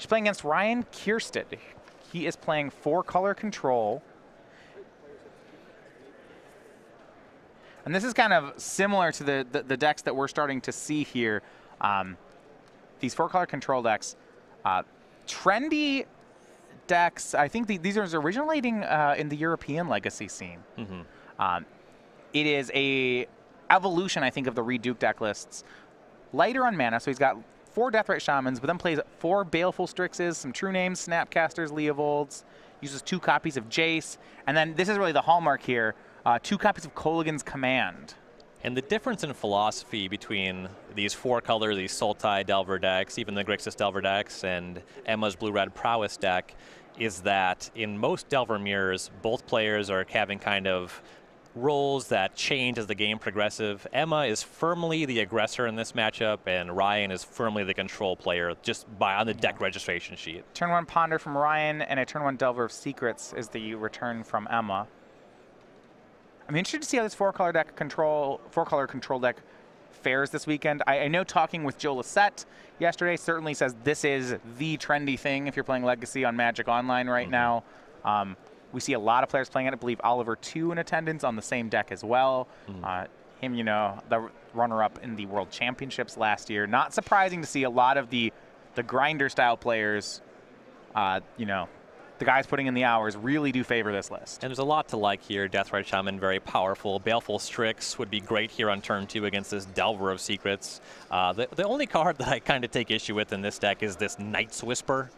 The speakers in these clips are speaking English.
She's playing against Ryan Kierstead. He is playing 4-color control. And this is kind of similar to the decks that we're starting to see here. These 4-color control decks. Trendy decks, I think these are originating in the European Legacy scene. It is a evolution, I think, of the Reduke deck lists. Lighter on mana, so he's got 4 Deathrite Shamans, but then plays 4 Baleful Strixes, some True Names, Snapcasters, Leovolds, uses 2 copies of Jace, and then this is really the hallmark here, 2 copies of Kolaghan's Command. And the difference in philosophy between these 4-color, these Sultai Delver decks, even the Grixis Delver decks, and Emma's Blue-Red Prowess deck is that in most Delver mirrors, both players are having kind of roles that change as the game progresses. Emma is firmly the aggressor in this matchup, and Ryan is firmly the control player just on the deck registration sheet. Turn 1 Ponder from Ryan, and a turn 1 Delver of Secrets is the return from Emma. I'm interested to see how this 4-color control deck fares this weekend. I know talking with Joe Lissette yesterday certainly says this is the trendy thing if you're playing Legacy on Magic Online right now. We see a lot of players playing it. I believe Oliver 2 in attendance on the same deck as well. Him, you know, the runner-up in the World Championships last year. Not surprising to see a lot of the grinder-style players, you know, the guys putting in the hours really do favor this list. And there's a lot to like here. Deathrite Shaman, very powerful. Baleful Strix would be great here on turn 2 against this Delver of Secrets. The only card that I kind of take issue with in this deck is this Night's Whisper.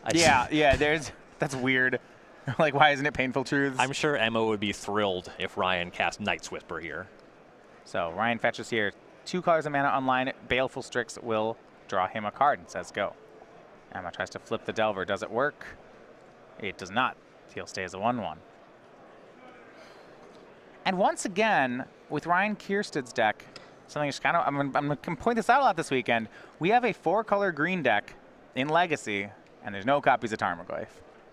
That's weird. Like, why isn't it Painful Truths? I'm sure Emma would be thrilled if Ryan cast Night's Whisper here. So Ryan fetches here 2 colors of mana online. Baleful Strix will draw him a card and says go. Emma tries to flip the Delver. Does it work? It does not. He'll stay as a 1/1. And once again, with Ryan Kierstead's deck, something that's kind of, I'm going to point this out a lot this weekend. We have a 4-color green deck in Legacy, and there's no copies of Tarmogoyf.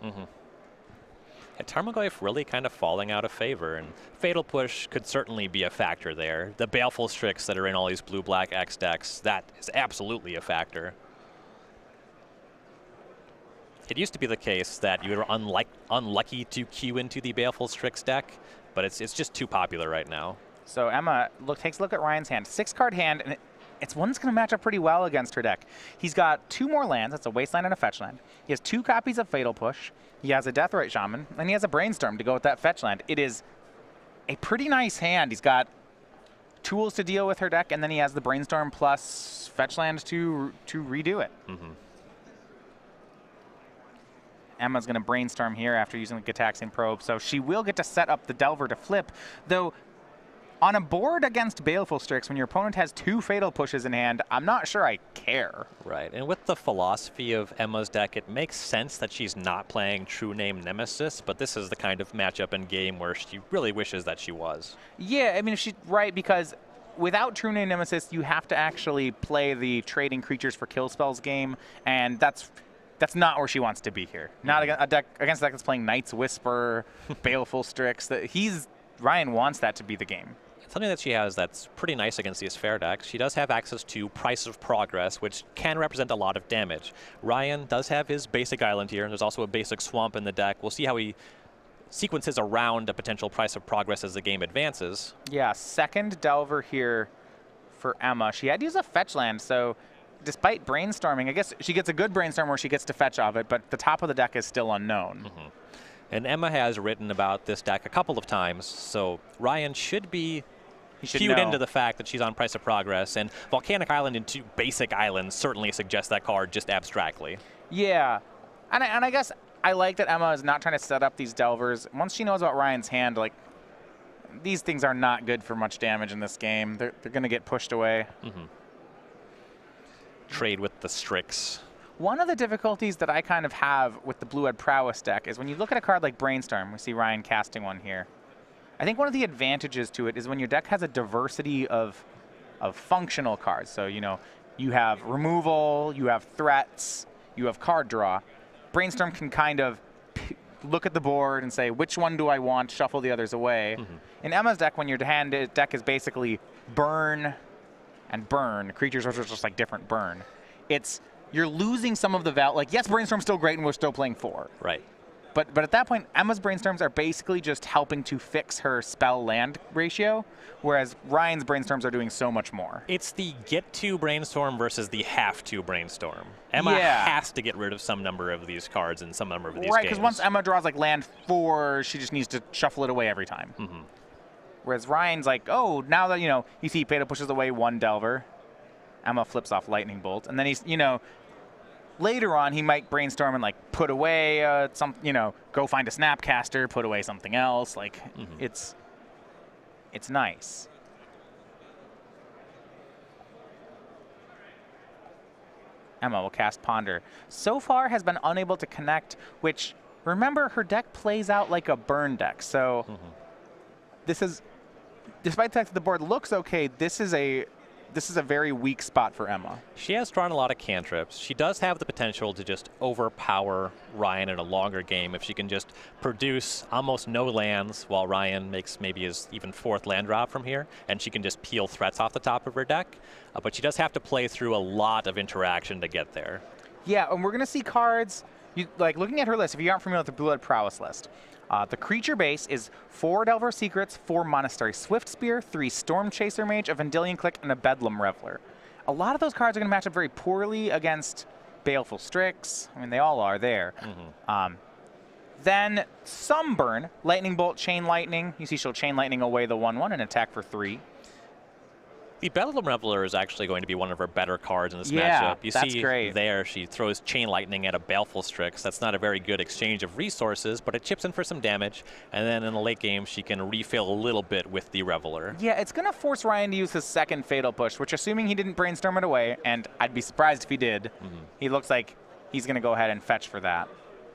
Tarmogoyf really kind of falling out of favor, and Fatal Push could certainly be a factor there. The Baleful Strix that are in all these blue-black X decks, that is absolutely a factor. It used to be the case that you were unlucky to queue into the Baleful Strix deck, but it's just too popular right now. So Emma takes a look at Ryan's hand. 6-card hand, and it's one that's going to match up pretty well against her deck. He's got 2 more lands. That's a Wasteland and a Fetch Land. He has 2 copies of Fatal Push. He has a Deathrite Shaman, and he has a Brainstorm to go with that Fetch Land. It is a pretty nice hand. He's got tools to deal with her deck, and then he has the Brainstorm plus Fetch Land to redo it. Emma's going to Brainstorm here after using the Gitaxian Probe, so she will get to set up the Delver to flip, though on a board against Baleful Strix, when your opponent has 2 Fatal Pushes in hand, I'm not sure I care. Right, and with the philosophy of Emma's deck, it makes sense that she's not playing True Name Nemesis, but this is the kind of matchup and game where she really wishes that she was. Yeah, I mean, if she's right, because without True Name Nemesis, you have to actually play the trading creatures for kill spells game, and that's not where she wants to be here. Not against a deck that's playing Night's Whisper, Baleful Strix. Ryan wants that to be the game. Something that she has that's pretty nice against these fair decks, she does have access to Price of Progress, which can represent a lot of damage. Ryan does have his basic island here, and there's also a basic swamp in the deck. We'll see how he sequences around a potential Price of Progress as the game advances. Yeah, 2nd Delver here for Emma. She had to use a Fetch Land, so despite Brainstorming, I guess she gets a good Brainstorm where she gets to fetch off it, but the top of the deck is still unknown. And Emma has written about this deck a couple of times, so Ryan should be cued into the fact that she's on Price of Progress, and Volcanic Island into Basic Island certainly suggests that card just abstractly. Yeah, and I guess I like that Emma is not trying to set up these Delvers. Once she knows about Ryan's hand, like, these things are not good for much damage in this game. They're going to get pushed away. Trade with the Strix. One of the difficulties that I kind of have with the Blue-Red Prowess deck is when you look at a card like Brainstorm, we see Ryan casting one here. I think one of the advantages to it is when your deck has a diversity of functional cards. So, you know, you have removal, you have threats, you have card draw. Brainstorm can kind of look at the board and say, which one do I want, shuffle the others away. In Emma's deck, when your deck is basically burn and burn, creatures are just like different burn. you're losing some of the value. Like, yes, Brainstorm's still great, and we're still playing 4. Right. But at that point, Emma's Brainstorms are basically just helping to fix her spell-land ratio, whereas Ryan's Brainstorms are doing so much more. It's the get-to Brainstorm versus the have-to Brainstorm. Emma has to get rid of some number of these cards in some number of these games. Right, because once Emma draws like land 4, she just needs to shuffle it away every time. Whereas Ryan's like, oh, now that, you see Peta pushes away 1 Delver, Emma flips off Lightning Bolt, and then he's, later on, he might brainstorm and like put away some, go find a Snapcaster, put away something else. Like it's nice. Emma will cast Ponder. So far has been unable to connect, which, remember, her deck plays out like a burn deck. So this is, despite the fact that the board looks okay, this is a very weak spot for Emma. She has drawn a lot of cantrips. She does have the potential to just overpower Ryan in a longer game if she can just produce almost no lands while Ryan makes maybe his even 4th land drop from here, and she can just peel threats off the top of her deck. But she does have to play through a lot of interaction to get there. Yeah, and we're going to see cards, like looking at her list, if you aren't familiar with the Blue Red Prowess list, the creature base is 4 Delver Secrets, 4 Monastery Swift Spear, 3 Storm Chaser Mage, a Vendilion Click, and a Bedlam Reveler. A lot of those cards are going to match up very poorly against Baleful Strix. I mean, they all are there. Then Sunburn, Lightning Bolt, Chain Lightning. You see she'll Chain Lightning away the 1/1 and attack for 3. The Bedlam Reveler is actually going to be one of her better cards in this matchup. You that's see great. There, she throws Chain Lightning at a Baleful Strix. That's not a very good exchange of resources, but it chips in for some damage. And then in the late game, she can refill a little bit with the Reveler. Yeah, it's going to force Ryan to use his 2nd Fatal Push, which, assuming he didn't brainstorm it away, and I'd be surprised if he did, he looks like he's going to go ahead and fetch for that.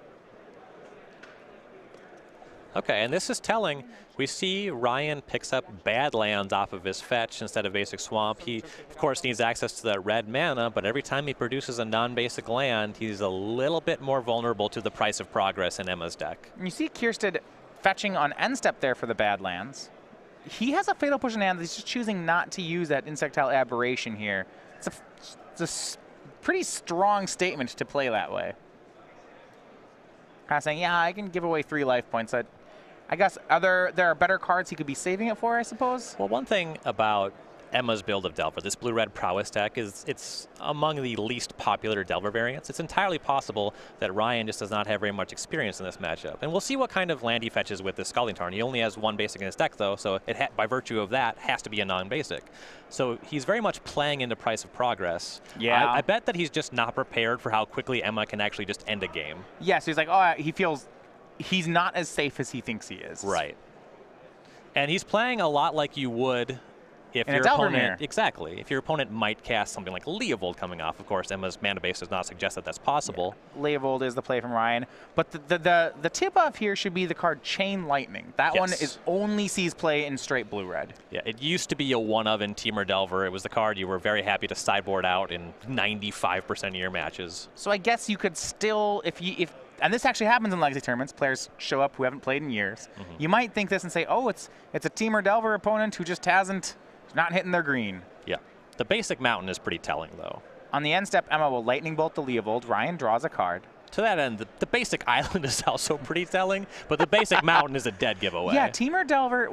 Okay, and this is telling. We see Ryan picks up bad lands off of his fetch instead of basic swamp. He, of course, needs access to that red mana, but every time he produces a non-basic land, he's a little bit more vulnerable to the price of progress in Emma's deck. You see Kierstead fetching on end step there for the bad lands. He has a Fatal Push in hand. He's just choosing not to use that Insectile Aberration here. It's a pretty strong statement to play that way. Kind of saying, yeah, I can give away 3 life points. I guess there are better cards he could be saving it for, I suppose. Well, one thing about Emma's build of Delver, this Blue-Red Prowess deck, is it's among the least popular Delver variants. It's entirely possible that Ryan just does not have very much experience in this matchup. And we'll see what kind of land he fetches with this Scalding Tarn. He only has 1 basic in his deck, though, so it by virtue of that, has to be a non-basic. So he's very much playing into price of progress. Yeah. I bet that he's just not prepared for how quickly Emma can actually just end a game. Yeah, so he's like, oh, he feels he's not as safe as he thinks he is. Right. And he's playing a lot like you would if in your opponent, exactly. If your opponent might cast something like Leovold coming off. Of course, Emma's mana base does not suggest that that's possible. Yeah. Leovold is the play from Ryan, but the tip off here should be the card Chain Lightning. That one is only sees play in straight blue-red. Yeah, it used to be a one of in Temur Delver. It was the card you were very happy to sideboard out in 95% of your matches. So I guess you could still, and this actually happens in Legacy tournaments, players show up who haven't played in years. You might think this and say, oh, it's a Temur Delver opponent who just not hitting their green. Yeah. The basic mountain is pretty telling, though. On the end step, Emma will Lightning Bolt the Leovold. Ryan draws a card. To that end, the basic island is also pretty telling, but the basic mountain is a dead giveaway. Yeah, Temur Delver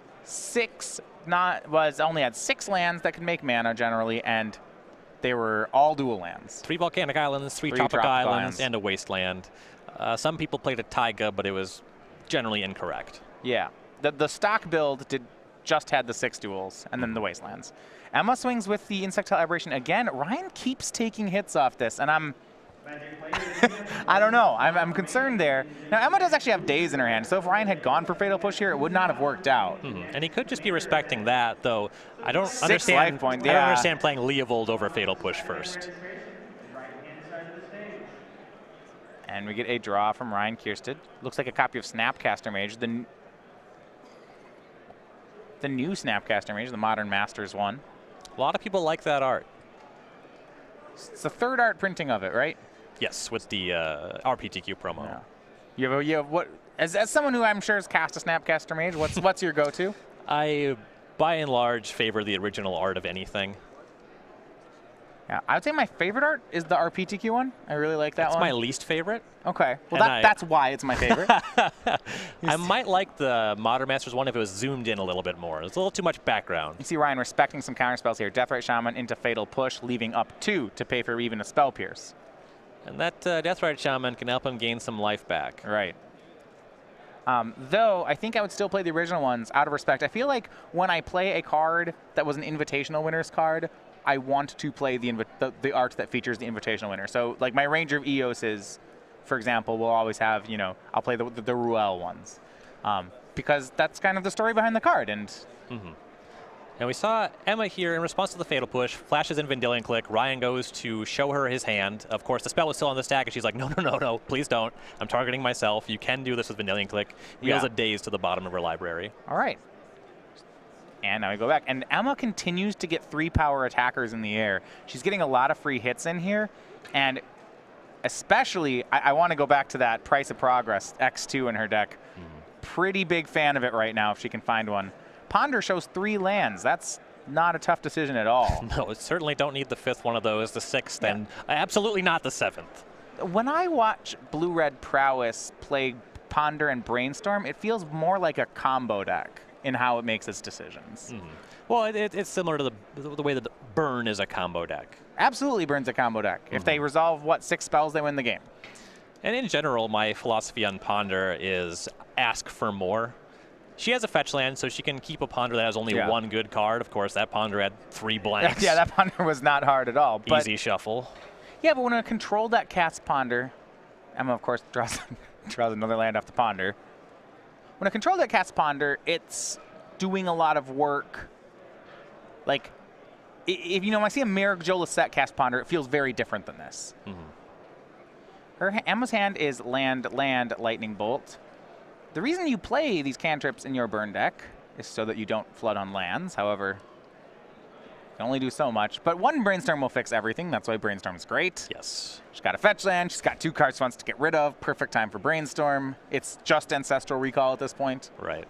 only had 6 lands that could make mana generally, and they were all dual lands. 3 volcanic islands, 3 tropic islands, and a wasteland. Some people played a taiga, but it was generally incorrect. Yeah. The stock build just had the 6 duels and then the wastelands. Emma swings with the Insectile Aberration again. Ryan keeps taking hits off this, and I don't know. I'm concerned there. Now, Emma does actually have days in her hand, so if Ryan had gone for Fatal Push here, it would not have worked out. And he could just be respecting that, though. I don't understand playing Leovold over Fatal Push first. And we get a draw from Ryan Kierstead. Looks like a copy of Snapcaster Mage, the new Snapcaster Mage, the Modern Masters one. A lot of people like that art. It's the 3rd art printing of it, right? Yes, with the RPTQ promo. Yeah. You have what? As someone who I'm sure has cast a Snapcaster Mage, what's your go-to? I, by and large, favor the original art of anything. Yeah, I would say my favorite art is the RPTQ one. I really like that That's one. my least favorite. Okay, well that's why it's my favorite. I might like the Modern Masters one if it was zoomed in a little bit more. It's a little too much background. You see Ryan respecting some counter spells here. Deathrite Shaman into Fatal Push, leaving up 2 to pay for even a Spell Pierce. And that Deathrite Shaman can help him gain some life back. Right. Though I think I would still play the original ones out of respect. I feel like when I play a card that was an Invitational Winners card, I want to play the art that features the Invitational winner. So like my Ranger of Eoses, for example, will always have, you know, I'll play the Ruel ones. Because that's kind of the story behind the card. And And we saw Emma here in response to the Fatal Push, flashes in Vendilion Click. Ryan goes to show her his hand. Of course, the spell was still on the stack, and she's like, no, please don't. I'm targeting myself. You can do this with Vendilion Click. Wheels a Daze to the bottom of her library. All right. And now we go back. And Emma continues to get 3-power attackers in the air. She's getting a lot of free hits in here. And especially, I want to go back to that Price of Progress, X2 in her deck. Pretty big fan of it right now if she can find one. Ponder shows 3 lands. That's not a tough decision at all. No, certainly don't need the 5th one of those, the 6th, and absolutely not the 7th. When I watch Blue-Red Prowess play Ponder and Brainstorm, it feels more like a combo deck in how it makes its decisions. Well, it's similar to the way that Burn is a combo deck. Absolutely Burn's a combo deck. If they resolve, 6 spells, they win the game. And in general, my philosophy on Ponder is ask for more. She has a fetch land, so she can keep a Ponder that has only 1 good card. Of course, that Ponder had 3 blanks. Yeah, that Ponder was not hard at all. But easy shuffle. Yeah, but when a control deck casts Ponder, Emma, of course, draws another land off the Ponder. When a control deck casts Ponder, it's doing a lot of work. Like, if you know, when I see a Merrick Joe Lissette cast Ponder, it feels very different than this. Emma's hand is land, lightning bolt. The reason you play these cantrips in your burn deck is so that you don't flood on lands. However, you can only do so much. But 1 Brainstorm will fix everything. That's why Brainstorm's great. Yes. She's got a fetch land. She's got 2 cards she wants to get rid of. Perfect time for Brainstorm. It's just Ancestral Recall at this point. Right.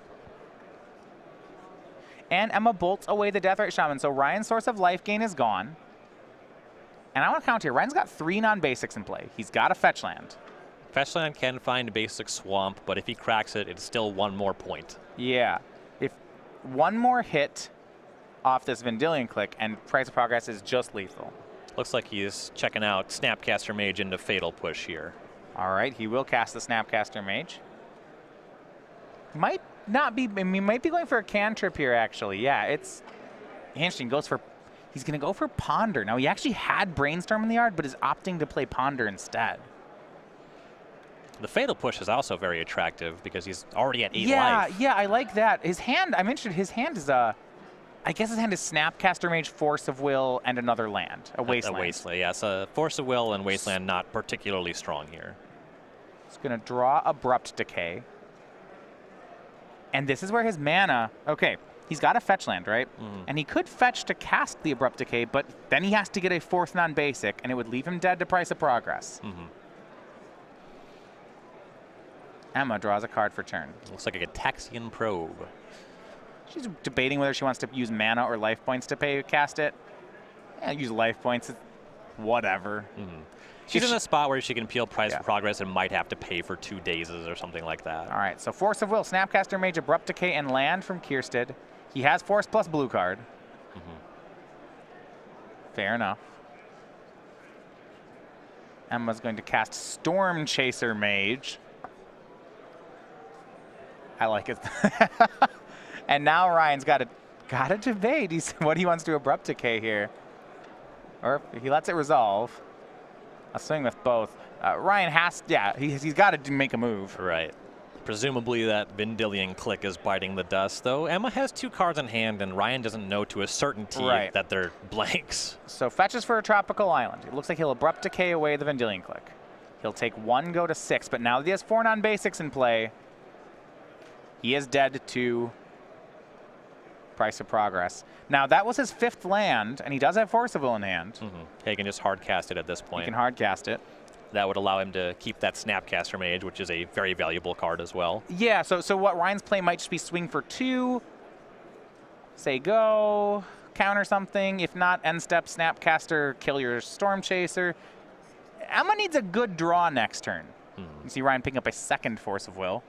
And Emma bolts away the Deathrite Shaman. So Ryan's source of life gain is gone. And I want to count here. Ryan's got 3 non-basics in play. He's got a fetch land. Fetch land can find basic swamp, but if he cracks it, it's still 1 more point. Yeah. If 1 more hit off this Vendilion Click and Price of Progress is just lethal. Looks like he's checking out Snapcaster Mage into Fatal Push here. All right, he will cast the Snapcaster Mage. Might not be, I mean, he might be going for a cantrip here, actually. Yeah, it's interesting. He's going to go for Ponder. Now, he actually had Brainstorm in the yard, but is opting to play Ponder instead. The Fatal Push is also very attractive because he's already at 8 life. Yeah, I like that. His hand, I'm interested, his hand is I guess his hand is Snapcaster Mage, Force of Will, and another land, a Wasteland. A Wasteland, yes. Force of Will and Wasteland not particularly strong here. He's going to draw Abrupt Decay. And this is where his mana, okay, he's got a fetch land, right? And he could fetch to cast the Abrupt Decay, but then he has to get a 4th non-basic, and it would leave him dead to Price of Progress. Emma draws a card for turn. Looks like a Gataxian Probe. She's debating whether she wants to use mana or life points to cast it. Yeah, use life points. Whatever. She's in a spot where she can peel Price of Progress and might have to pay for 2 dazes or something like that. All right, so Force of Will, Snapcaster Mage, Abrupt Decay, and land from Kierstead. He has Force plus blue card. Fair enough. Emma's going to cast Storm Chaser Mage. I like it. And now Ryan's got to debate what he wants to Abrupt Decay here. Or if he lets it resolve. I'll swing with both. Ryan has, he's got to make a move. Right. Presumably that Vendilion Click is biting the dust, though. Emma has 2 cards in hand, and Ryan doesn't know to a certainty that they're blanks. So fetches for a Tropical Island. It looks like he'll Abrupt Decay away the Vendilion Click. He'll take 1, go to 6, but now that he has 4 non-basics in play, he is dead to Price of Progress. Now, that was his 5th land, and he does have Force of Will in hand. He can just hard cast it at this point. He can hard cast it. That would allow him to keep that Snapcaster Mage, which is a very valuable card as well. Yeah, so what Ryan's play might just be swing for 2, say go, counter something. If not, end step, Snapcaster, kill your Storm Chaser. Emma needs a good draw next turn. You see Ryan picking up a second Force of Will.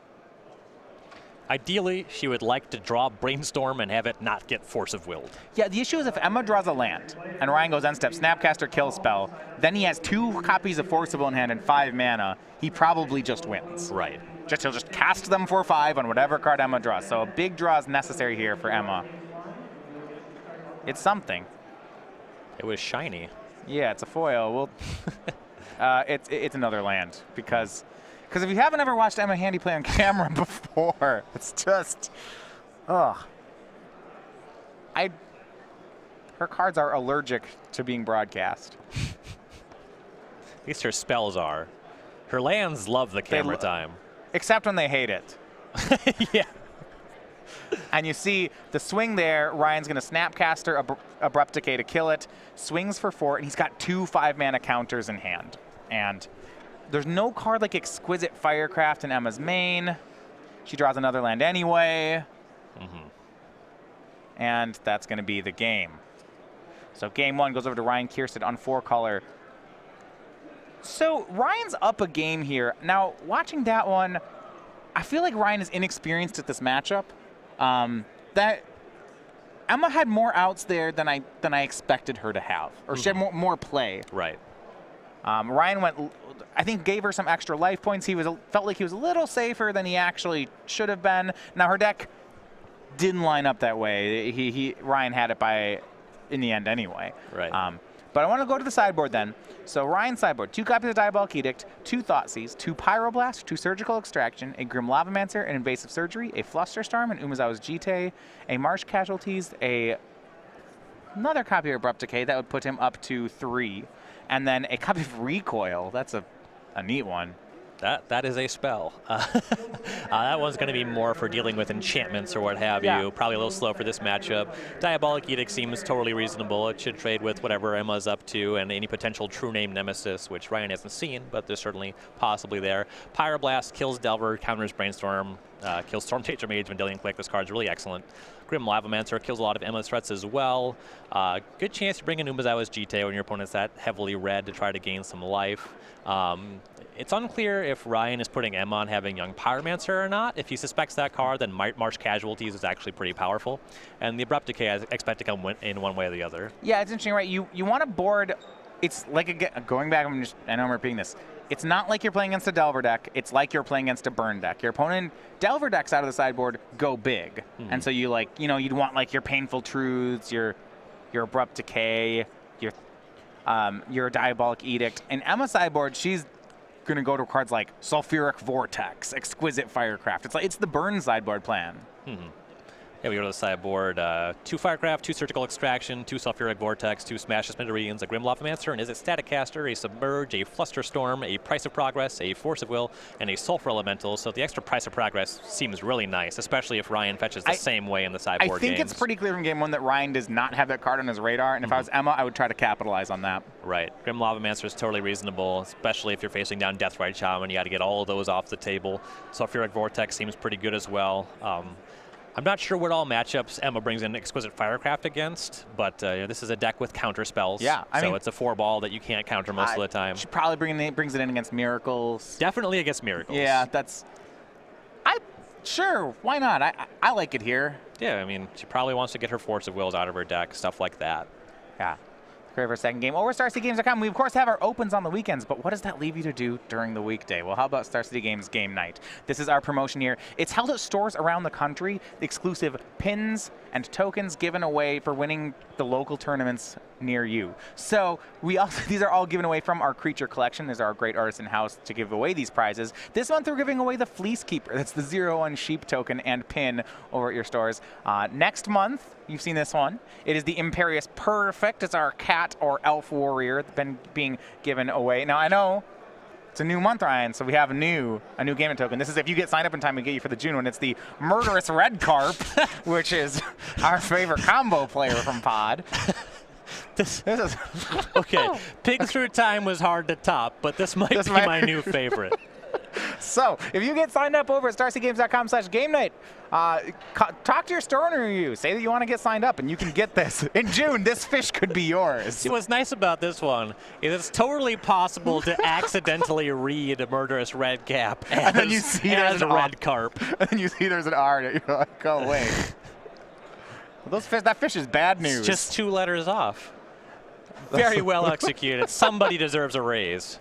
Ideally, she would like to draw Brainstorm and have it not get Force of Willed. Yeah, the issue is if Emma draws a land and Ryan goes end step, Snapcaster, kill spell, then he has 2 copies of Force of Will in hand and 5 mana, he probably just wins. Right. He'll just cast them for 5 on whatever card Emma draws. So a big draw is necessary here for Emma. It's something. It was shiny. Yeah, it's a foil. Well, it's another land because if you haven't ever watched Emma Handy play on camera before, it's just, ugh. Her cards are allergic to being broadcast. At least her spells are. Her lands love the camera time. Except when they hate it. Yeah. And you see the swing there, Ryan's going to Snapcaster, Abrupt Decay to kill it, swings for 4, and he's got 2 5-mana counters in hand. And there's no card like Exquisite Firecraft in Emma's main. She draws another land anyway. And that's going to be the game. So game 1 goes over to Ryan Kierstead on 4-color. So Ryan's up a game here. Now, watching that one, I feel like Ryan is inexperienced at this matchup. That Emma had more outs there than I expected her to have, or she had more play. Right. Ryan went, I think, gave her some extra life points. He felt like he was a little safer than he actually should have been. Now her deck didn't line up that way. Ryan had it in the end anyway. Right. But I want to go to the sideboard then. So Ryan's sideboard, 2 copies of Diabolic Edict, 2 Thoughtseize, 2 Pyroblast, 2 Surgical Extraction, a Grim Lavamancer, an Invasive Surgery, a Flusterstorm, an Umezawa's Jite, a Marsh Casualties, another copy of Abrupt Decay. That would put him up to 3. And then a copy of Recoil. That's a neat one. That is a spell. That one's going to be more for dealing with enchantments or what have you. Probably a little slow for this matchup. Diabolic Edict seems totally reasonable. It should trade with whatever Emma's up to and any potential true name nemesis, which Ryan hasn't seen, but there's certainly possibly there. Pyroblast kills Delver, counters Brainstorm, kills Storm Chaser Mage when dealing quick. This card's really excellent. Grim Lavamancer kills a lot of Emma's threats as well. Good chance to bring in Umezawa's Jite when your opponent's that heavily red to try to gain some life. It's unclear if Ryan is putting Emma on having Young Pyromancer or not. If he suspects that card, then Marsh Casualties is actually pretty powerful. And the Abrupt Decay I expect to come in one way or the other. Yeah, it's interesting, right? You want to board, it's like, going back, I know I'm repeating this. It's not like you're playing against a Delver deck. It's like you're playing against a Burn deck. Your opponent, Delver decks out of the sideboard go big. And so you'd want like your Painful Truths, your Abrupt Decay, your Diabolic Edict. And Emma's sideboard, she's going to go to cards like Sulfuric Vortex, Exquisite Firecraft. It's the Burn sideboard plan. Yeah, we go to the sideboard. 2 Firecraft, 2 Surgical Extraction, 2 Sulfuric Vortex, 2 Smash Smithereens, a Grim Lavamancer, and is it Static Caster, a Submerge, a Flusterstorm, a Price of Progress, a Force of Will, and a Sulfur Elemental. So the extra Price of Progress seems really nice, especially if Ryan fetches the same way in the sideboard games. I think it's pretty clear from game 1 that Ryan does not have that card on his radar, and if I was Emma, I would try to capitalize on that. Right. Grim Lavamancer is totally reasonable, especially if you're facing down Deathrite Shaman. You got to get all of those off the table. Sulfuric Vortex seems pretty good as well. I'm not sure what all matchups Emma brings in Exquisite Firecraft against, but this is a deck with counter spells. Yeah, I mean, it's a 4-ball that you can't counter most of the time. She probably brings it in against Miracles. Definitely against Miracles. Yeah, sure, why not? I like it here. Yeah, I mean, she probably wants to get her Force of Wills out of her deck, stuff like that. Yeah. Great for a second game. Over StarCityGames.com. We, of course, have our opens on the weekends, but what does that leave you to do during the weekday? Well, how about Star City Games Game Night? This is our promotion here. It's held at stores around the country. The exclusive pins and tokens given away for winning the local tournaments near you. So these are all given away from our Creature Collection. There's our great artisan house to give away these prizes. This month we're giving away the Fleece Keeper. That's the 0-1 sheep token and pin over at your stores. Next month, you've seen this one. It is the Imperious Perfect. It's our cat or elf warrior being given away. Now I know it's a new month, Ryan, so we have a new gaming token. This is if you get signed up in time, we get you for the June one. It's the Murderous Red Carp, which is our favorite combo player from Pod. This is okay. Pig Through Time was hard to top, but this might be my new favorite. So if you get signed up over at starseedgames.com/game night, talk to your store owner you. Say that you want to get signed up, and you can get this. In June, this fish could be yours. See, what's nice about this one is it's totally possible to accidentally read a murderous red cap as, and then you see as a red carp. And then you see there's an R, and you're like, oh, wait. That fish is bad news. It's just 2 letters off. Very well executed. Somebody deserves a raise.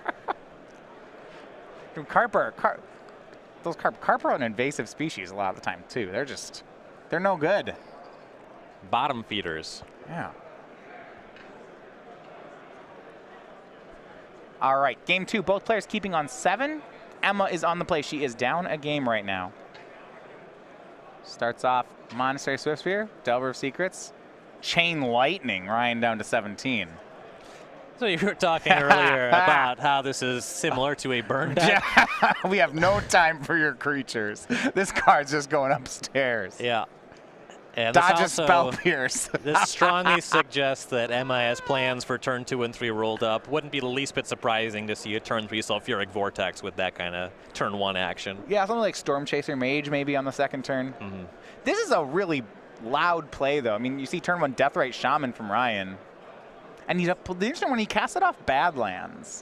Carp are an invasive species a lot of the time, too. They're no good. Bottom feeders. Yeah. All right, game 2, both players keeping on 7. Emma is on the play. She is down a game right now. Starts off Monastery Swiftsphere, Delver of Secrets. Chain Lightning, Ryan down to 17. So you were talking earlier about how this is similar to a burn deck. We have no time for your creatures. This card's just going upstairs. Yeah. And Dodge a Spell Pierce. This strongly suggests that Emma has plans for turn 2 and 3 rolled up. Wouldn't be the least bit surprising to see a turn 3 Sulfuric Vortex with that kind of turn 1 action. Yeah, something like Storm Chaser Mage maybe on the second turn. This is a really loud play, though. I mean, you see turn 1 Deathrite Shaman from Ryan. And the interesting one, he casts it off Badlands.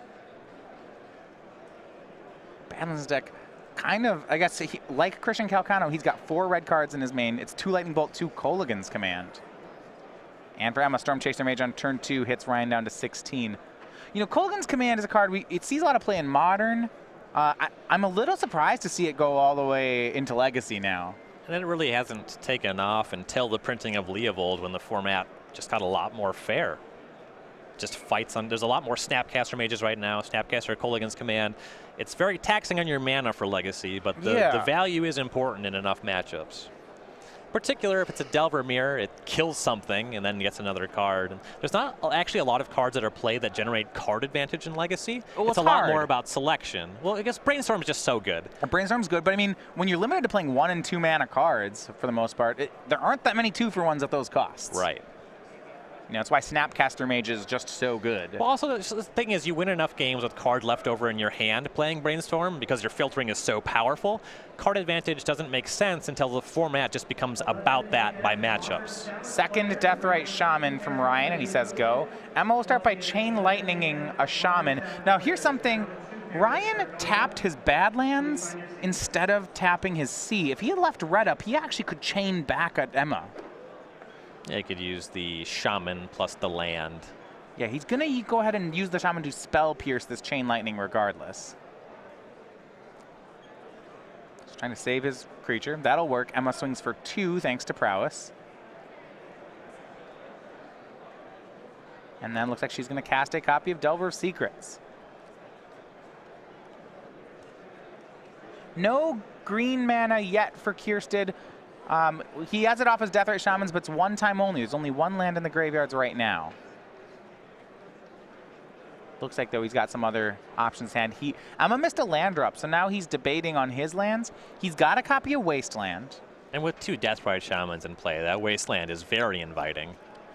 Badlands deck kind of, I guess, like Christian Calcano, he's got 4 red cards in his main. It's 2 Lightning Bolt, 2 Kolaghan's Command. And for Emma, Storm Chaser Mage on turn 2 hits Ryan down to 16. You know, Kolaghan's Command is a card, it sees a lot of play in Modern. I'm a little surprised to see it go all the way into Legacy now. And it really hasn't taken off until the printing of Leovold, when the format just got a lot more fair. Just fights on. There's a lot more Snapcaster Mages right now. Snapcaster, Kolaghan's Command. It's very taxing on your mana for Legacy, but the value is important in enough matchups. Particular if it's a Delver Mirror, it kills something and then gets another card. And there's not actually a lot of cards that are played that generate card advantage in Legacy. Well, it's a lot more about selection. Well, I guess Brainstorm is just so good. Brainstorm's good, but I mean, when you're limited to playing 1 and 2 mana cards, for the most part, there aren't that many 2-for-1s at those costs. Right. You know, that's why Snapcaster Mage is just so good. Well, also, the thing is, you win enough games with card left over in your hand playing Brainstorm because your filtering is so powerful. Card advantage doesn't make sense until the format just becomes about that by matchups. Second Deathrite Shaman from Ryan, and he says go. Emma will start by Chain Lightninging a Shaman. Now, here's something. Ryan tapped his Badlands instead of tapping his Sea. If he had left red up, he actually could chain back at Emma. Yeah, he could use the Shaman plus the land. Yeah, he's going to go ahead and use the Shaman to Spell Pierce this Chain Lightning regardless. Just trying to save his creature. That'll work. Emma swings for 2 thanks to Prowess. And then looks like she's going to cast a copy of Delver of Secrets. No green mana yet for Kierstead. He has it off as Deathrite Shamans, but it's 1 time only. There's only 1 land in the graveyards right now. Looks like, though, he's got some other options in hand. Emma missed a land drop, so now he's debating on his lands. He's got a copy of Wasteland. And with 2 Deathrite Shamans in play, that Wasteland is very inviting.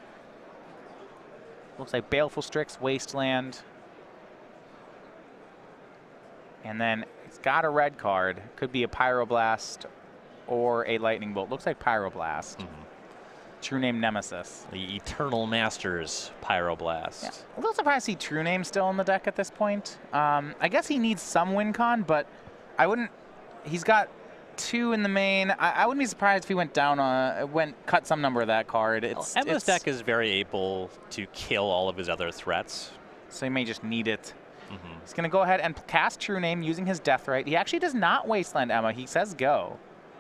Looks like Baleful Strix, Wasteland. And then it's got a red card. Could be a Pyroblast or a Lightning Bolt. Looks like Pyroblast. True Name Nemesis. The Eternal Masters Pyroblast. Yeah. A little surprised to see True Name still in the deck at this point. I guess he needs some win con, but I wouldn't. He's got 2 in the main. I wouldn't be surprised if he went down cut some number of that card. Emma's deck is very able to kill all of his other threats. So he may just need it. He's going to go ahead and cast True Name using his Deathrite. He actually does not Wasteland Emma. He says go.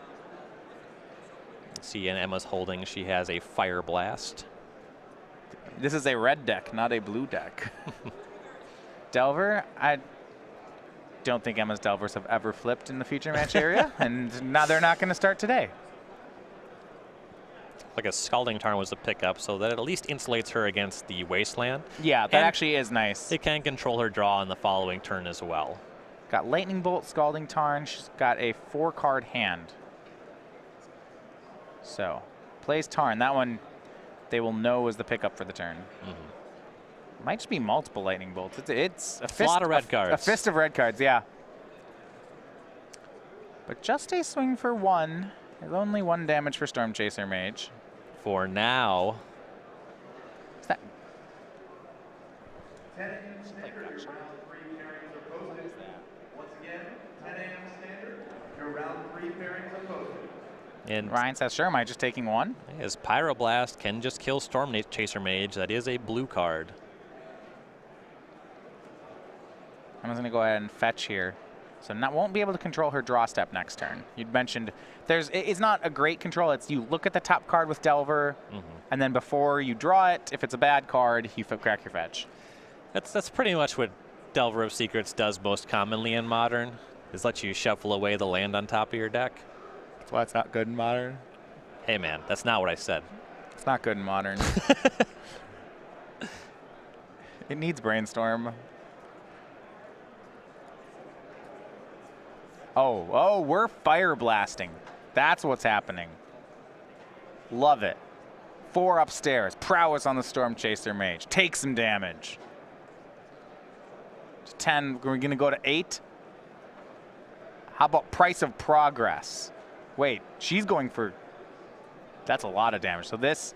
See, in Emma's holding, she has a Fire Blast. This is a red deck, not a blue deck. Delver, I don't think Emma's Delvers have ever flipped in the feature match area, and now they're not going to start today. Like a Scalding Tarn was a pickup, so that at least insulates her against the Wasteland. Yeah, that actually is nice. It can control her draw on the following turn as well. Got Lightning Bolt, Scalding Tarn. She's got a 4-card hand. So, plays Tarn. That one, they will know is the pickup for the turn. Might just be multiple Lightning Bolts. It's a lot of red cards. A fist of red cards, yeah. But just a swing for 1. There's only 1 damage for Storm Chaser Mage. For now. Is that 10 a.m. standard, your round 3 pairings are posted. Once again, 10 a.m. standard, your round 3 pairings are posted. And Ryan says, sure, am I just taking 1? his Pyroblast can just kill Storm Chaser Mage. That is a blue card. I'm just going to go ahead and fetch here. So won't be able to control her draw step next turn. You'd mentioned it's not a great control. It's you look at the top card with Delver, and then before you draw it, if it's a bad card, you crack your fetch. That's pretty much what Delver of Secrets does most commonly in Modern, is let you shuffle away the land on top of your deck. That's why it's not good in Modern. Hey man, that's not what I said. It's not good in Modern. It needs Brainstorm. Oh, we're fire blasting. That's what's happening. Love it. 4 upstairs. Prowess on the Storm Chaser Mage. Take some damage. 10. We're going to go to 8. How about Price of Progress? Wait, she's going for... That's a lot of damage. So this...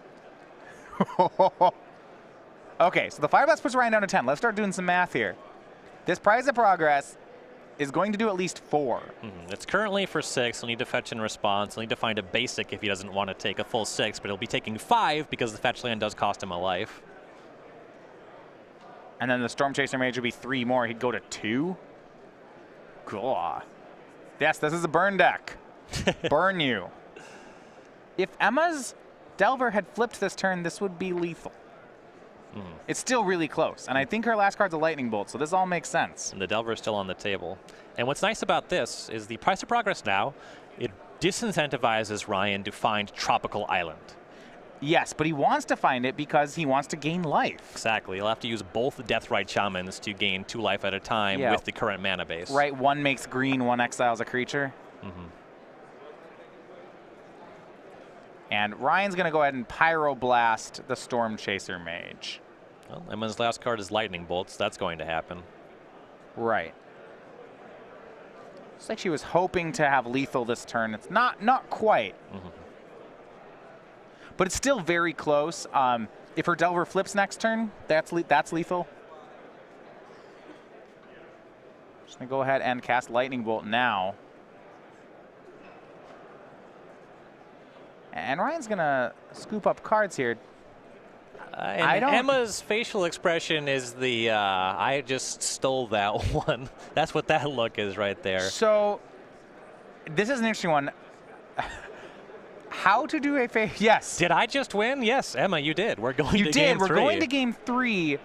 Okay, so the Fire Blast puts Ryan down to 10. Let's start doing some math here. This Price of Progress is going to do at least 4. It's currently for 6. He'll need to fetch in response. He'll need to find a basic if he doesn't want to take a full 6, but he'll be taking 5 because the fetch land does cost him a life. And then the Storm Chaser Mage would be 3 more. He'd go to 2. God. Yes, this is a burn deck. Burn you. If Emma's Delver had flipped this turn, this would be lethal. It's still really close, and I think her last card's a Lightning Bolt, so this all makes sense. And the Delver is still on the table. And what's nice about this is the Price of Progress now, it disincentivizes Ryan to find Tropical Island. Yes, but he wants to find it because he wants to gain life. Exactly. He'll have to use both Deathrite Shamans to gain 2 life at a time with the current mana base. Right, 1 makes green, 1 exiles a creature. And Ryan's going to go ahead and Pyroblast the Storm Chaser Mage. Well, Emma's last card is Lightning Bolts. That's going to happen. Right. It's like she was hoping to have lethal this turn. It's not quite. But it's still very close. If her Delver flips next turn, that's lethal. Just going to go ahead and cast Lightning Bolt now. And Ryan's going to scoop up cards here. Emma's facial expression is the, I just stole that one. That's what that look is right there. So, this is an interesting one. How to do a face? Yes. Did I just win? Yes, Emma, you did. We're going to game 3. You did. We're going to game 3.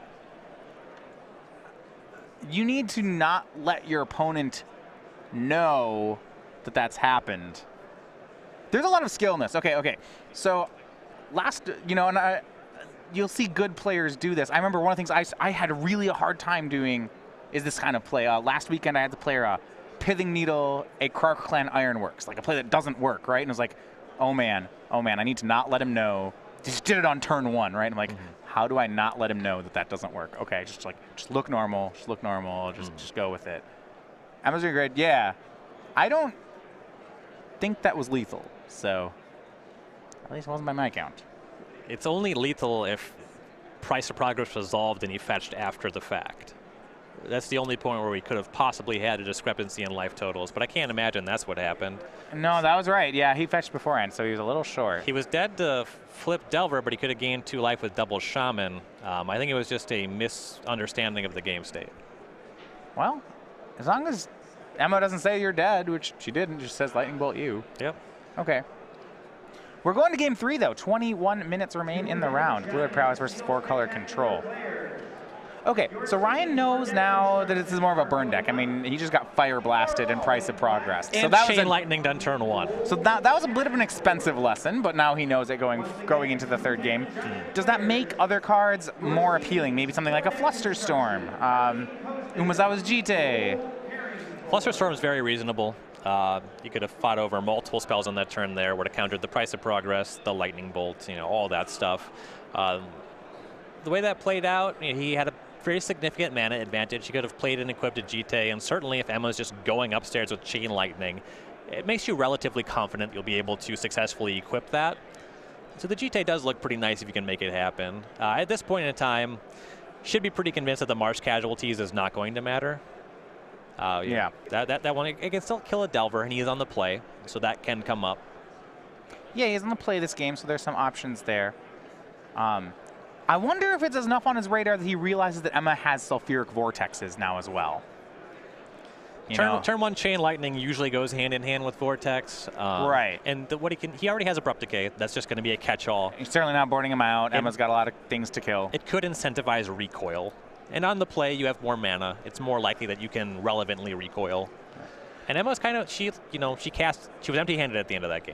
You need to not let your opponent know that that's happened. There's a lot of skill in this. Okay. So, you'll see good players do this. I remember one of the things I had really a hard time doing is this kind of play. Last weekend, I had to play Pithing Needle, a Krark Clan Ironworks, like a play that doesn't work, right? And it was like, oh man, I need to not let him know. Just did it on turn 1, right? I'm like, how do I not let him know that doesn't work? Okay, just look normal, just go with it. Emma's doing great. Yeah, I don't think that was lethal, so at least it wasn't by my count. It's only lethal if Price of Progress resolved and he fetched after the fact. That's the only point where we could have possibly had a discrepancy in life totals, but I can't imagine that's what happened. No, that was right. Yeah, he fetched beforehand, so he was a little short. He was dead to flip Delver, but he could have gained 2 life with double Shaman. I think it was just a misunderstanding of the game state. Well, as long as Emma doesn't say you're dead, which she didn't, just says Lightning Bolt you. Yep. Okay. We're going to game 3, though. 21 minutes remain in the round. Blue-Red Prowess versus 4-color Control. Okay, so Ryan knows now that this is more of a burn deck. I mean, he just got Fire Blasted and Price of Progress. And so that Chain was Lightning on turn 1. So that was a bit of an expensive lesson, but now he knows it going into the 3rd game. Does that make other cards more appealing? Maybe something like a Flusterstorm, Umezawa's Jite. Flusterstorm is very reasonable. You could have fought over multiple spells on that turn there, would have countered the Price of Progress, the Lightning Bolt, all that stuff. The way that played out, he had a very significant mana advantage. You could have played and equipped a GT, and certainly if Emma's just going upstairs with Chain Lightning, it makes you relatively confident you'll be able to successfully equip that. So the GT does look pretty nice if you can make it happen. At this point in time, should be pretty convinced that the March casualties is not going to matter. Yeah. That one, it can still kill a Delver, and he is on the play, so that can come up. Yeah, he's on the play this game, so there's some options there. I wonder if it's enough on his radar that he realizes that Emma has sulfuric vortexes now as well. Turn 1 Chain Lightning usually goes hand in hand with Vortex. Right. And he already has Abrupt Decay. That's just going to be a catch-all. He's certainly not boarding him out. Emma's got a lot of things to kill. It could incentivize recoil. And on the play, you have more mana. It's more likely that you can relevantly recoil. And Emma's kind of, she was empty-handed at the end of that game.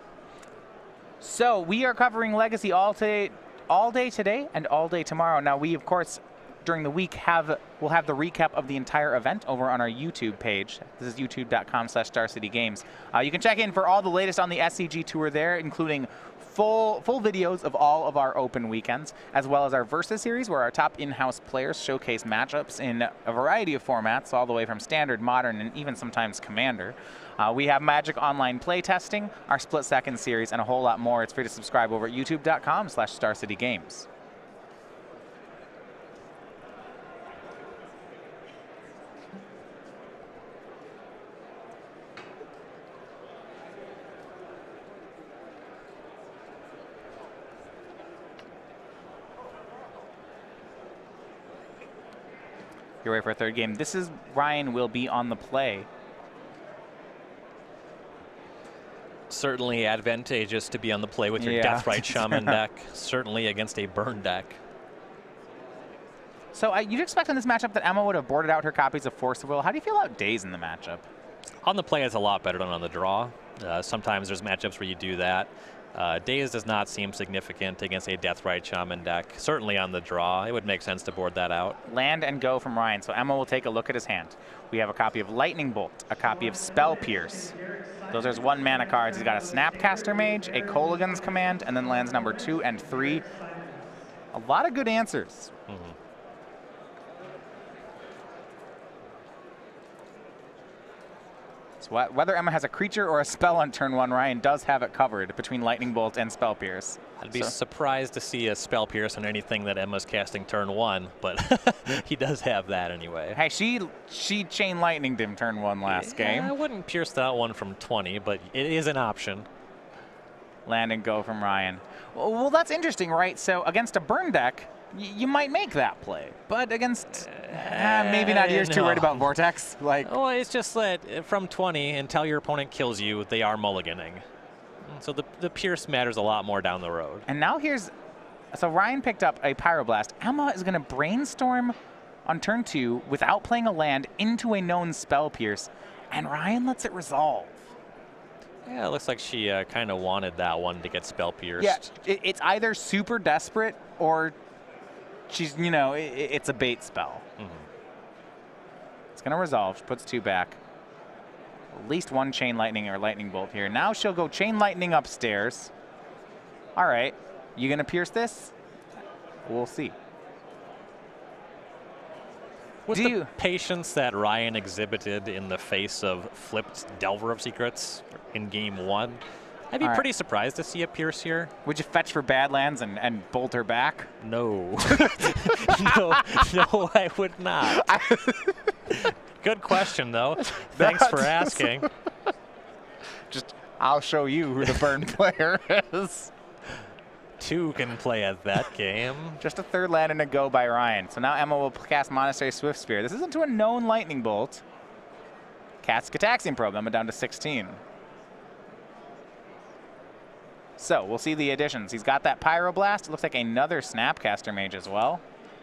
So we are covering Legacy all day today and all day tomorrow. Now we, of course, during the week we'll have the recap of the entire event over on our YouTube page. This is youtube.com/StarCityGames. You can check in for all the latest on the SCG Tour there, including full videos of all of our open weekends, as well as our Versus series, where our top in-house players showcase matchups in a variety of formats, all the way from Standard, Modern, and even sometimes Commander. We have Magic Online playtesting, our split-second series, and a whole lot more. It's free to subscribe over at youtube.com/StarCityGames. You're ready for a third game. This is Ryan will be on the play. Certainly advantageous to be on the play with your Deathrite Shaman deck, certainly against a burn deck. So you'd expect in this matchup that Emma would have boarded out her copies of Force of Will. How do you feel about Daze in the matchup? On the play, it's a lot better than on the draw. Sometimes there's matchups where you do that. Daze does not seem significant against a Deathrite Shaman deck. Certainly on the draw, it would make sense to board that out. Land and go from Ryan. So Emma will take a look at his hand. We have a copy of Lightning Bolt, a copy of Spell Pierce. Those are his 1 mana cards. He's got a Snapcaster Mage, a Kolaghan's Command, and then lands number 2 and 3. A lot of good answers. Mm-hmm. So whether Emma has a creature or a spell on turn 1, Ryan does have it covered between Lightning Bolt and Spell Pierce. I'd be surprised to see a Spell Pierce on anything that Emma's casting turn 1, but he does have that anyway. Hey, she Chain Lightninged him turn 1 last game. I wouldn't pierce that one from 20, but it is an option. Land and go from Ryan. Well, that's interesting, right? So against a burn deck, you might make that play, but against maybe not. You're too worried about Vortex. Oh, it's just that from 20 until your opponent kills you, they are mulliganing. So the pierce matters a lot more down the road. And now so Ryan picked up a Pyroblast. Emma is going to brainstorm on turn 2 without playing a land into a known Spell Pierce, and Ryan lets it resolve. Yeah, it looks like she kind of wanted that one to get Spell Pierced. Yeah, it's either super desperate or she's, it's a bait spell. Mm-hmm. It's going to resolve. She puts 2 back. At least 1 Chain Lightning or Lightning Bolt here. Now she'll go Chain Lightning upstairs. All right. You going to pierce this? We'll see. With the patience that Ryan exhibited in the face of flipped Delver of Secrets in game 1, I'd be pretty surprised to see a pierce here. Would you fetch for Badlands and bolt her back? No. no, I would not. Good question, though. Thanks for asking. I'll show you who the burn player is. 2 can play at that game. Just a 3rd land and a go by Ryan. So now Emma will cast Monastery Swift Spear. This isn't to a known Lightning Bolt. Cast Cataxian Probe. Emma down to 16. So we'll see the additions. He's got that Pyroblast. It looks like another Snapcaster Mage as well.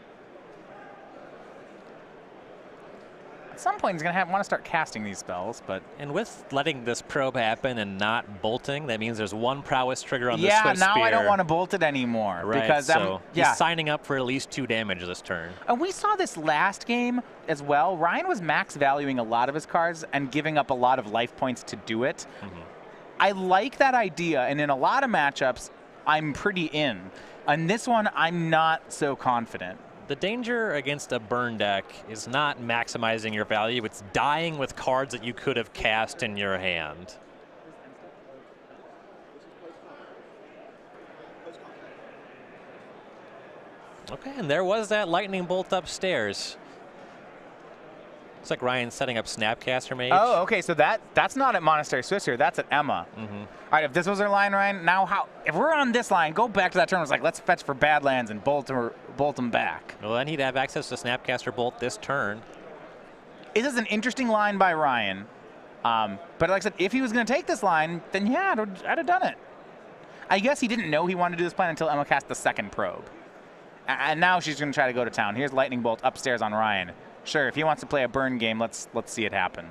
At some point, he's going to want to start casting these spells, but... And with letting this probe happen and not bolting, that means there's 1 prowess trigger on the Swift Spear. Yeah, now I don't want to bolt it anymore. Right, because so he's signing up for at least 2 damage this turn. And we saw this last game as well. Ryan was max valuing a lot of his cards and giving up a lot of life points to do it. Mm-hmm. I like that idea, and in a lot of matchups, I'm pretty in. On this one, I'm not so confident. The danger against a burn deck is not maximizing your value, it's dying with cards that you could have cast in your hand. Okay, and there was that lightning bolt upstairs. Looks like Ryan's setting up Snapcaster Mage. Oh, okay, so that's not at Monastery Swiftspear, that's at Emma. All right, if this was our line, Ryan, now how, if we're on this line, go back to that turn, it's like, let's fetch for Badlands and bolt them back. Well, then he'd have access to Snapcaster Bolt this turn. It is an interesting line by Ryan, but like I said, if he was going to take this line, then yeah, I'd have done it. I guess he didn't know he wanted to do this plan until Emma cast the second probe. And now she's going to try to go to town. Here's Lightning Bolt upstairs on Ryan. Sure, if he wants to play a burn game, let's see it happen.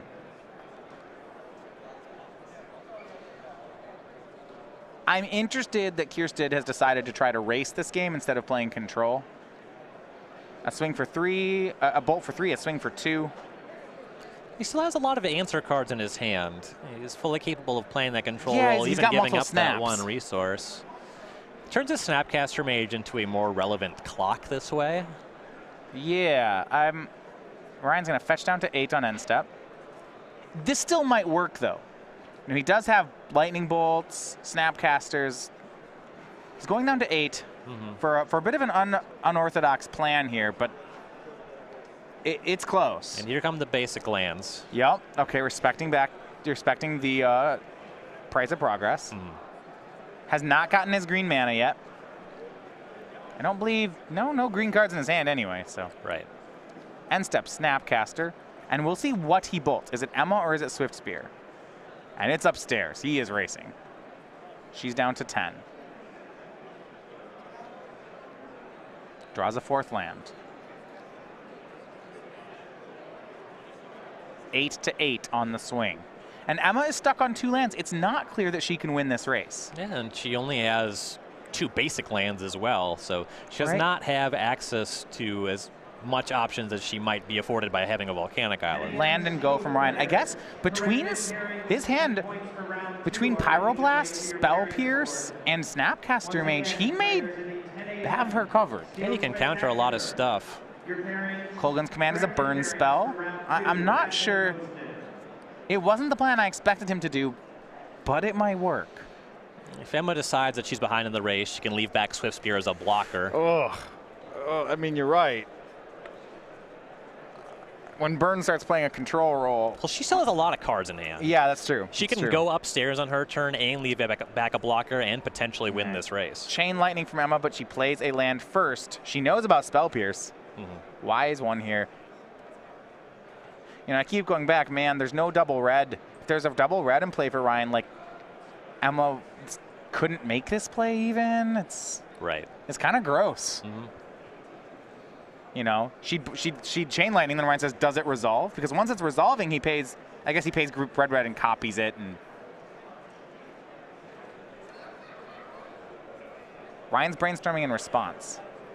I'm interested that Kierstead has decided to try to race this game instead of playing control. A swing for 3, a bolt for 3, a swing for 2. He still has a lot of answer cards in his hand. He's fully capable of playing that control Yeah, role, he's even got giving multiple up that snaps. one resource. Turns his Snapcaster Mage into a more relevant clock this way. Yeah, Ryan's going to fetch down to 8 on end step. This still might work, though. You know, he does have lightning bolts, snapcasters. He's going down to 8 for a bit of an unorthodox plan here, but it's close. And here come the basic lands. Yep. Okay, respecting the price of progress. Has not gotten his green mana yet. I don't believe, no green cards in his hand anyway, so. Right. End step, Snapcaster, and we'll see what he bolts. Is it Emma or is it Swiftspear? And it's upstairs. He is racing. She's down to 10. Draws a 4th land. 8 to 8 on the swing. And Emma is stuck on 2 lands. It's not clear that she can win this race. Yeah, and she only has 2 basic lands as well, so she does Right. not have access to as much options as she might be afforded by having a volcanic island. Land and go from Ryan. I guess between his hand, between Pyroblast, Spell Pierce, and Snapcaster Mage, he may have her covered. Yeah, he can counter a lot of stuff. Kolgan's Command is a burn spell. I'm not sure. It wasn't the plan I expected him to do, but it might work. If Emma decides that she's behind in the race, she can leave back Swiftspear as a blocker. Oh, I mean, you're right. When Burn starts playing a control role. Well, she still has a lot of cards in hand. Yeah, that's true. She can go upstairs on her turn and leave back a blocker and potentially win this race. Chain Lightning from Emma, but she plays a land first. She knows about Spell Pierce. Wise one here. You know, I keep going back, man, there's no double red. If there's a double red in play for Ryan, like, Emma couldn't make this play even. It's kind of gross. You know, she'd Chain Lightning, then Ryan says, does it resolve? Because once it's resolving, he pays, I guess he pays group red and copies it. And Ryan's brainstorming in response.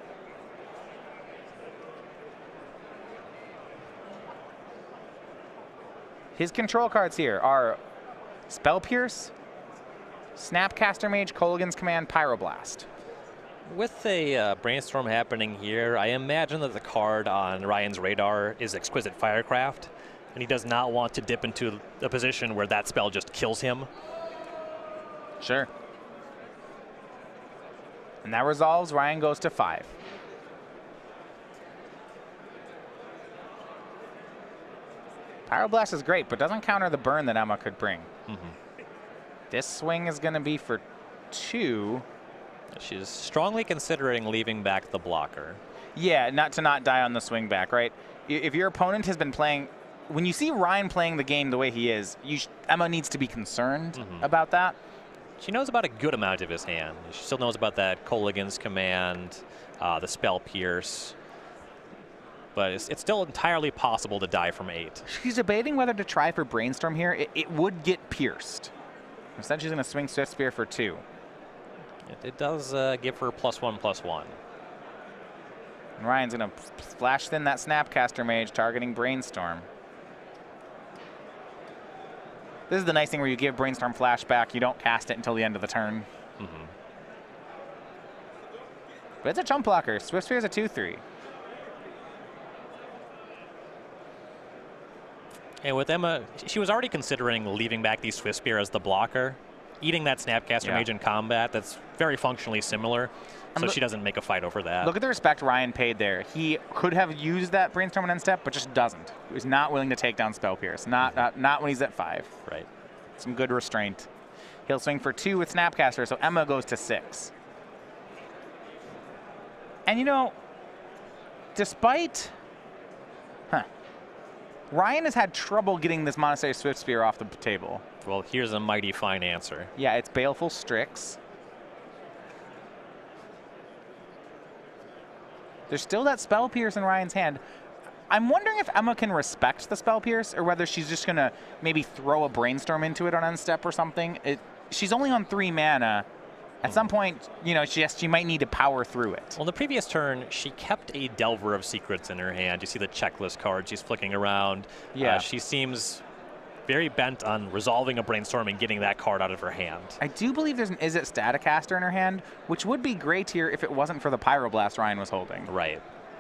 His control cards here are Spell Pierce, Snapcaster Mage, Kolgan's Command, Pyroblast. With a brainstorm happening here, I imagine that the card on Ryan's radar is Exquisite Firecraft, and he does not want to dip into a position where that spell just kills him. Sure. And that resolves. Ryan goes to 5. Pyroblast is great, but doesn't counter the burn that Emma could bring. This swing is going to be for 2. She's strongly considering leaving back the blocker. Yeah, not die on the swing back, right? If your opponent has been playing, when you see Ryan playing the game the way he is, Emma needs to be concerned about that. She knows about a good amount of his hand. She still knows about that Kolgan's Command, the Spell Pierce. But it's still entirely possible to die from 8. She's debating whether to try for Brainstorm here. It would get pierced. Instead, she's going to swing Swiftspear for 2. It does give her +1/+1. And Ryan's going to flash thin that Snapcaster Mage, targeting Brainstorm. This is the nice thing where you give Brainstorm flashback. You don't cast it until the end of the turn. Mm-hmm. But it's a chump blocker. Swiftspear is a 2/3. And with Emma, she was already considering leaving back the Swift Spear as the blocker, eating that Snapcaster Mage in combat. That's very functionally similar, so she doesn't make a fight over that. Look at the respect Ryan paid there. He could have used that Brainstorm on end step, but just doesn't. He's not willing to take down Spell Pierce. Not when he's at 5. Right. Some good restraint. He'll swing for 2 with Snapcaster, so Emma goes to 6. And you know, despite... Ryan has had trouble getting this Monastery Swift Spear off the table. Well, here's a mighty fine answer. Yeah, it's Baleful Strix. There's still that Spell Pierce in Ryan's hand. I'm wondering if Emma can respect the Spell Pierce or whether she's just going to maybe throw a Brainstorm into it on end step or something. She's only on 3 mana. At some point, you know, she might need to power through it. Well, in the previous turn, she kept a Delver of Secrets in her hand. You see the checklist card she's flicking around. Yeah. She seems very bent on resolving a Brainstorm and getting that card out of her hand. I do believe there's an Is It Staticaster in her hand, which would be great here if it wasn't for the Pyroblast Ryan was holding. Right.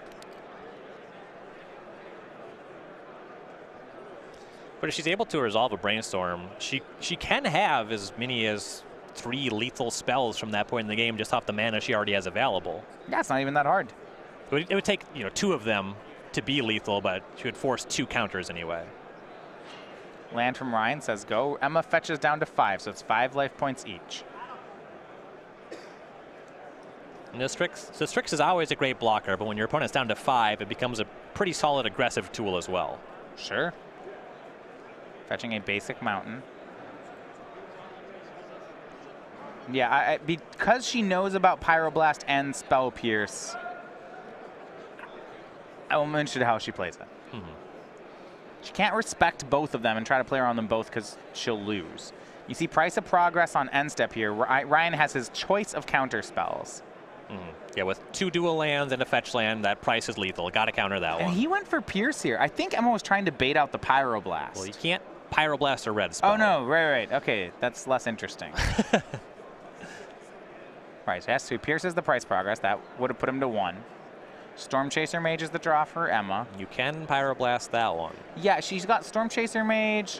But if she's able to resolve a Brainstorm, she can have as many as 3 lethal spells from that point in the game just off the mana she already has available. Yeah, it's not even that hard. It would take 2 of them to be lethal, but she would force 2 counters anyway. Land from Ryan says go. Emma fetches down to 5, so it's 5 life points each. And Strix is always a great blocker, but when your opponent's down to 5, it becomes a pretty solid aggressive tool as well. Sure. Fetching a basic mountain. Yeah, because she knows about Pyroblast and Spell Pierce, I'm interested in how she plays it. She can't respect both of them and try to play around them both because she'll lose. You see Price of Progress on end step here. Ryan has his choice of counter spells. Yeah, with 2 dual lands and a fetch land, that Price is lethal. Got to counter that one. And he went for Pierce here. I think Emma was trying to bait out the Pyroblast. Well, you can't Pyroblast a red spell. Oh, no, right. Okay, that's less interesting. Right, so he pierces the Price Progress. That would have put him to 1. Storm Chaser Mage is the draw for Emma. You can Pyroblast that one. Yeah, she's got Storm Chaser Mage.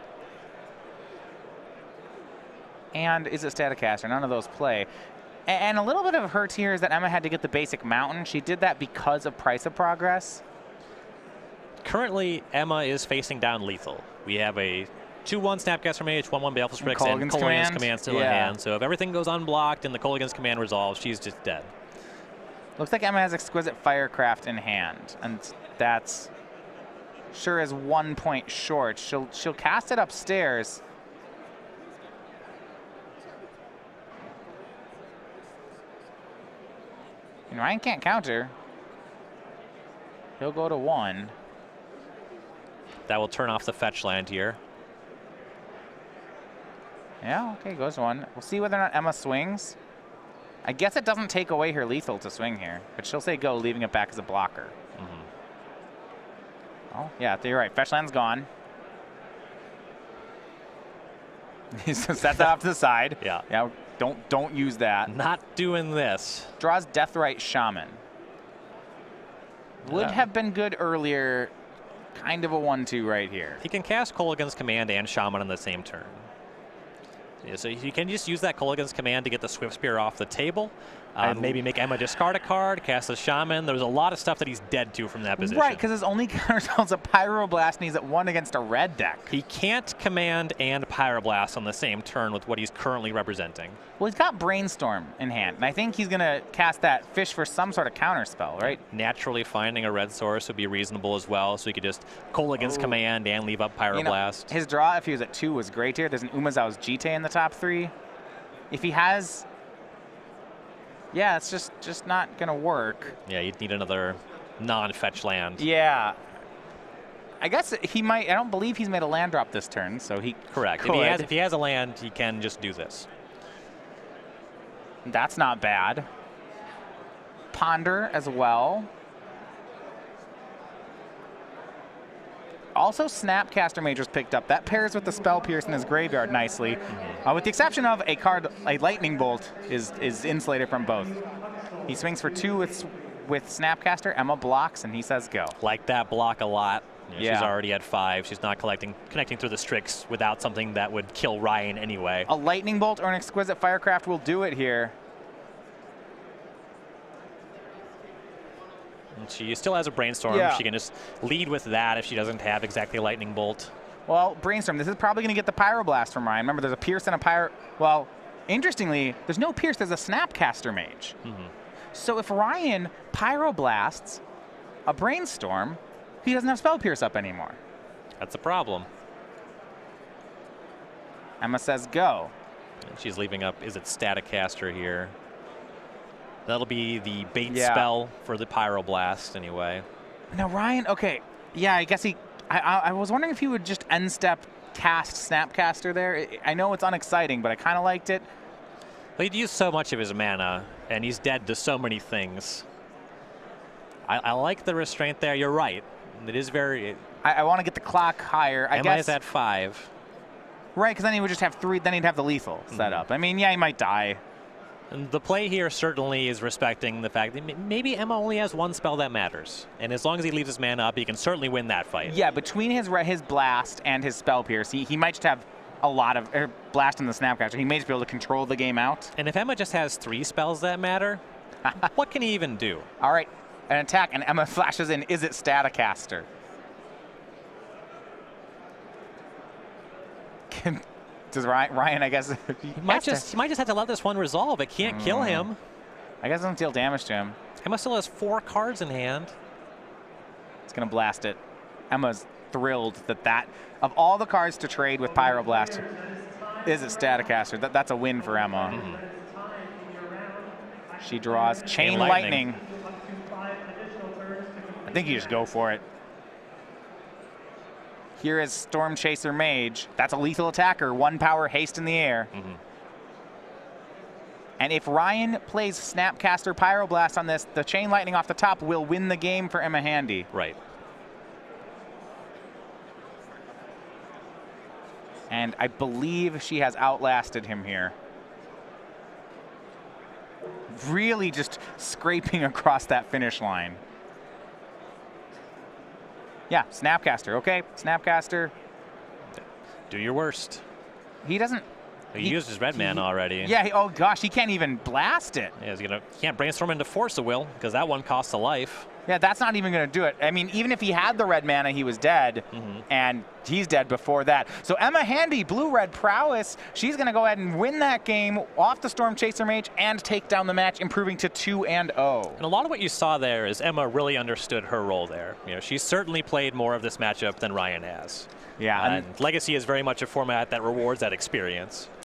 And Is It Staticaster? None of those play. And a little bit of hurt here is that Emma had to get the basic mountain. She did that because of Price of Progress. Currently, Emma is facing down lethal. We have a 2/1 Snapcaster Mage, 1/1 Baleful Strix, and Kolaghan's Command still in hand. So if everything goes unblocked and the Kolaghan's Command resolves, she's just dead. Looks like Emma has Exquisite Firecraft in hand, and that's sure is 1 point short. She'll cast it upstairs. And Ryan can't counter. He'll go to 1. That will turn off the fetch land here. Yeah, okay, goes 1. We'll see whether or not Emma swings. I guess it doesn't take away her lethal to swing here, but she'll say go, leaving it back as a blocker. Oh, yeah, you're right. Fetch land's gone. He sets that off to the side. Yeah. Don't use that. Not doing this. Draws Deathrite Shaman. Would have been good earlier. Kind of a 1-2 right here. He can cast Kolaghan's Command and Shaman on the same turn. Yeah, so you can just use that Kolaghan's Command to get the Swift Spear off the table. Maybe make Emma discard a card, cast a Shaman. There's a lot of stuff that he's dead to from that position. Right, because his only counterspell's a Pyroblast, and he's at 1 against a red deck. He can't Command and Pyroblast on the same turn with what he's currently representing. Well, he's got Brainstorm in hand, and I think he's going to cast that Fish for some sort of counterspell, right? Naturally finding a red source would be reasonable as well, so he could just Kolaghan's Command and leave up Pyroblast. You know, his draw, if he was at 2, was great here. There's an Umazau's Jite in the top 3. If he has... Yeah, it's just not going to work. Yeah, you'd need another non-fetch land. Yeah. I guess he might. I don't believe he's made a land drop this turn, so he Correct. could. If he has a land, he can just do this. That's not bad. Ponder as well. Also, Snapcaster Mage was picked up. That pairs with the Spell Pierce in his graveyard nicely. With the exception of a card, a Lightning Bolt is insulated from both. He swings for 2 with Snapcaster. Emma blocks, and he says go. Like that block a lot. She's already at 5. She's not connecting through the Strix without something that would kill Ryan anyway. A lightning bolt or an exquisite firecraft will do it here. And she still has a brainstorm. Yeah. She can just lead with that if she doesn't have exactly a lightning bolt. Well, brainstorm. This is probably going to get the pyroblast from Ryan. Remember, there's a Pierce and a pyro. Well, interestingly, there's no Pierce. There's a Snapcaster Mage. So if Ryan pyroblasts a brainstorm, he doesn't have Spell Pierce up anymore. That's a problem. Emma says go. And she's leaving up, is it Staticaster here? That'll be the bait spell for the Pyroblast anyway. Now Ryan, okay, yeah, I guess I was wondering if he would just end step cast Snapcaster there. I know it's unexciting, but I kind of liked it. Well, he'd used so much of his mana, and he's dead to so many things. I like the restraint there. You're right. It is very... I want to get the clock higher. I guess is at 5. Right, because then he would just have 3. Then he'd have the lethal set up. I mean, yeah, he might die. And the play here certainly is respecting the fact that maybe Emma only has 1 spell that matters. And as long as he leaves his mana up, he can certainly win that fight. Yeah, between his blast and his Spell Pierce, he might just have a lot of blast in the Snapcaster. He may just be able to control the game out. And if Emma just has 3 spells that matter, what can he even do? All right, an attack, and Emma flashes in, is it Staticaster? Does Ryan, I guess... He might just have to let this one resolve. It can't kill him. I guess it doesn't deal damage to him. Emma still has 4 cards in hand. It's going to blast it. Emma's thrilled that of all the cards to trade with Pyroblast, is it Staticaster. That's a win for Emma. She draws Chain Lightning. I think you just go for it. Here is Storm Chaser Mage. That's a lethal attacker. 1 power, haste in the air. And if Ryan plays Snapcaster Pyroblast on this, the Chain Lightning off the top will win the game for Emma Handy. Right. And I believe she has outlasted him here. Really just scraping across that finish line. Yeah, Snapcaster, okay, Snapcaster. Do your worst. He doesn't... He used his red mana already. Yeah, oh gosh, he can't even blast it. Yeah, he can't brainstorm into Force of Will, because that one costs a life. Yeah, that's not even going to do it. I mean, even if he had the red mana, he was dead, and he's dead before that. So Emma Handy, blue-red prowess, she's going to go ahead and win that game off the Storm Chaser Mage and take down the match, improving to 2-0. And a lot of what you saw there is Emma really understood her role there. You know, she's certainly played more of this matchup than Ryan has. Yeah. And Legacy is very much a format that rewards that experience.